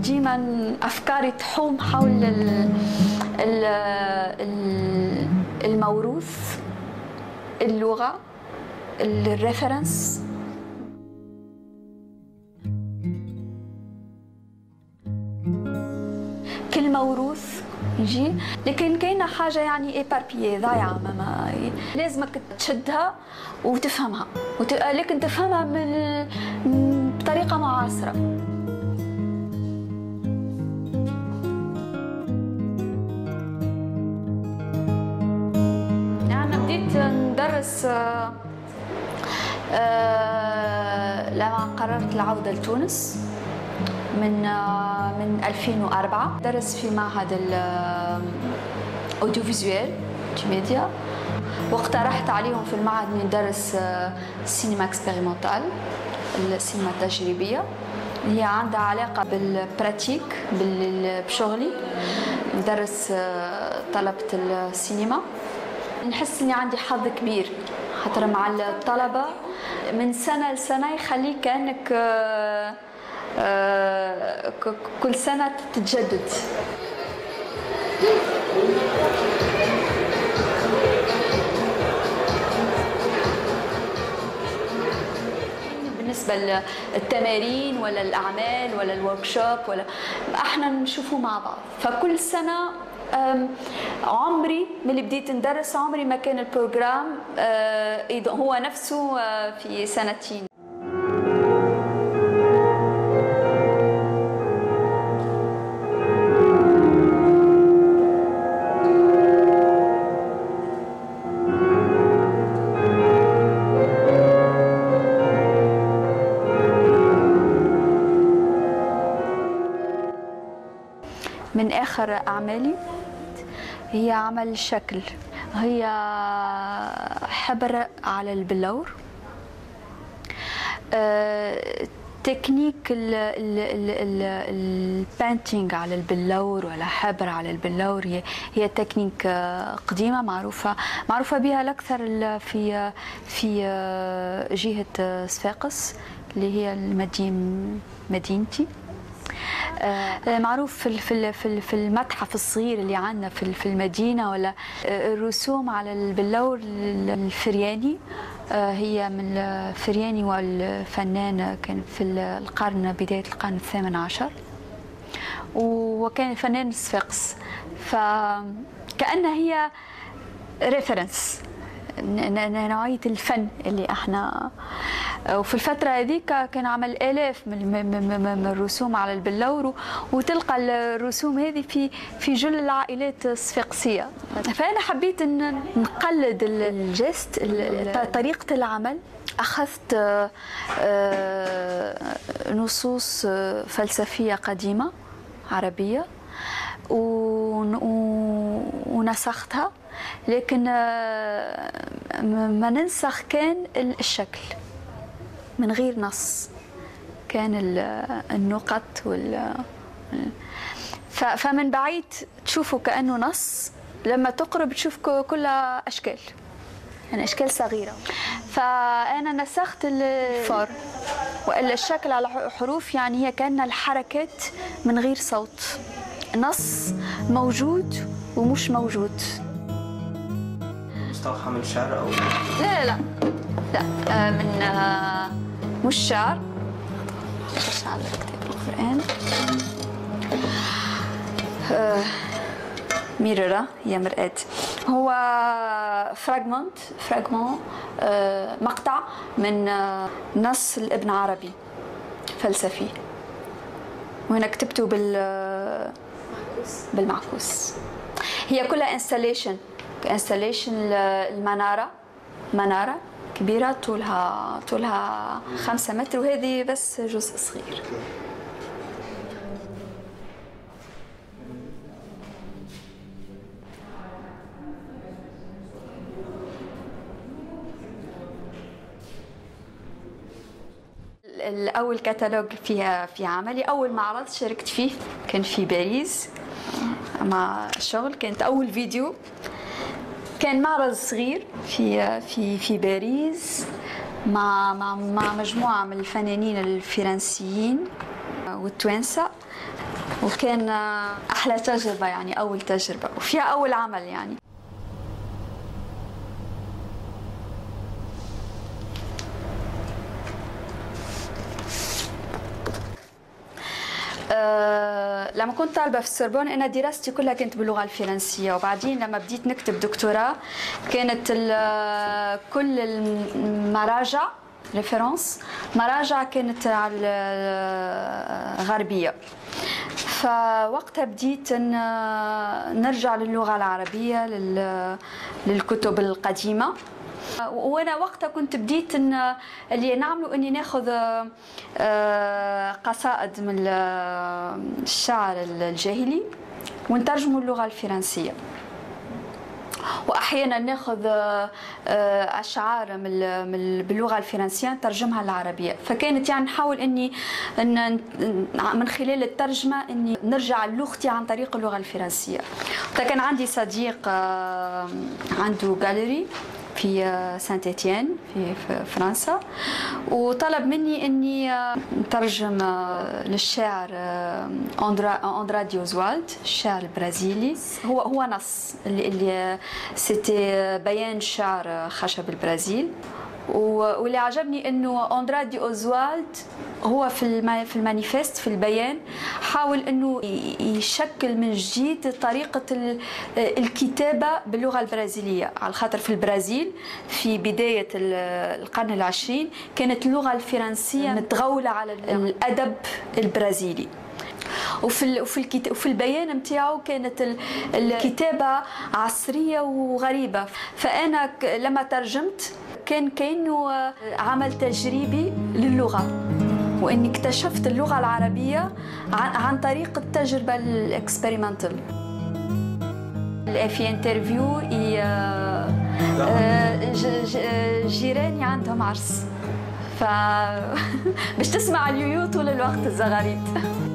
ديما أفكاري تحوم حول الموروث، اللغة، الريفرنس. كل موروث يجي، لكن كاينه حاجه يعني ايباربيي ضايعه، ما لازمك تشدها وتفهمها لكن تفهمها بطريقه معاصره. أنا بديت ندرس لما قررت العودة لتونس من 2004. درس في معهد الأوديو فيزوال ميديا، واقترحت عليهم في المعهد أن ندرس السينما اكسبيريمونتال، السينما التجريبية، هي عندها علاقة بالبراتيك بشغلي. ندرس طلبة السينما. نحس اني عندي حظ كبير، خاطر مع الطلبة من سنة لسنة يخليك كأنك كل سنة تتجدد. بالنسبة للتمارين ولا الأعمال ولا الوركشوب ولا احنا نشوفه مع بعض. فكل سنة عمري من اللي بديت ندرس عمري ما كان البروجرام هو نفسه في سنتين. من آخر أعمالي هي عمل شكل، هي حبر على البلور. تكنيك البانتينج على البلور ولا حبر على البلور هي تكنيك قديمة معروفة بها الأكثر في جهة صفاقس اللي هي مدينتي. معروف في المتحف الصغير اللي عندنا في المدينة، ولا الرسوم على البلور الفرياني. هي من الفرياني والفنان كان في بداية القرن الثامن عشر، وكان فنان صفاقس، فكأنها هي ريفرنس نوعية الفن اللي احنا. وفي الفترة هذيك كان عمل آلاف من الرسوم على البلور، وتلقى الرسوم هذه في جل العائلات الصفاقسية. فأنا حبيت أن نقلد الجست، طريقة العمل. أخذت نصوص فلسفية قديمة عربية ونسختها، لكن ما ننسخ كان الشكل من غير نص، كان النقط فمن بعيد تشوفه كأنه نص، لما تقرب تشوف كلها أشكال، يعني أشكال صغيرة. فأنا نسخت الفار وإلا الشكل على حروف، يعني هي كأن الحركات من غير صوت، نص موجود ومش موجود. مستوحى من شعر أو لا من مش شعر، على كتاب القرآن. ميررة هي مرآة، هو فراغمون مقطع من نص لابن عربي فلسفي، وهنا كتبته بالمعكوس. هي كلها انستاليشن المنارة، منارة كبيرة طولها 5 متر، وهذه بس جزء صغير. الأول كتالوج في عملي، أول معرض شاركت فيه كان في باريس مع الشغل، كانت أول فيديو. كان معرض صغير في باريس مع مجموعة من الفنانين الفرنسيين والتوانسة. وكان أحلى تجربة يعني، أول تجربة وفيها أول عمل يعني. لما كنت طالبة في السوربون أنا دراستي كلها كانت باللغة الفرنسية، وبعدين لما بديت نكتب دكتوراه كانت كل المراجع ريفرنس مراجع كانت على غربية. فوقتها بديت نرجع للغة العربية للكتب القديمة. وانا وقتها كنت بديت اللي نعمله اني ناخذ قصائد من الشعر الجاهلي ونترجمه اللغة الفرنسية، واحيانا ناخذ اشعار باللغه الفرنسيه نترجمها للعربيه. فكانت يعني نحاول اني من خلال الترجمه اني نرجع للغتي عن طريق اللغه الفرنسيه. فكان عندي صديق عنده جاليري في سانت إتيان في فرنسا، وطلب مني اني نترجم للشاعر أندرادي أوزوالد، الشاعر البرازيلي. هو نص اللي سيتي بيان شعر خشب البرازيل. واللي عجبني انه أندرادي أوزوالد هو في المانيفست في البيان حاول انه يشكل من جديد طريقه الكتابه باللغه البرازيليه، على خاطر في البرازيل في بدايه القرن العشرين كانت اللغه الفرنسيه متغوله على الادب البرازيلي. وفي البيان نتاعو كانت الكتابه عصريه وغريبه. فانا لما ترجمت كان كأنه عمل تجريبي للغة، وإني اكتشفت اللغة العربية عن طريق التجربة الإكسبيريمنتال. في انترفيو جيراني عندهم عرس باش تسمع اليويو طول الوقت الزغاريد.